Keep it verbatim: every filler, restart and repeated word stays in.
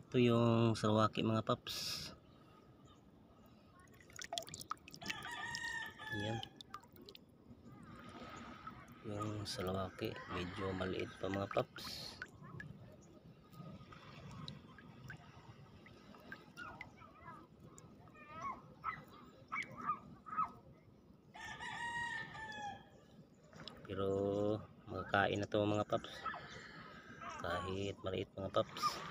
Ito yung salawaki mga paps. Yan. Yung salawaki medyo maliit pa mga paps. Pero makakain na to mga paps. Kahit maliit mga paps.